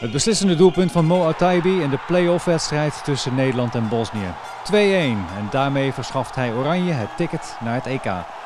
Het beslissende doelpunt van Mo Ataibi in de play-off wedstrijd tussen Nederland en Bosnië. 2-1 en daarmee verschaft hij Oranje het ticket naar het EK.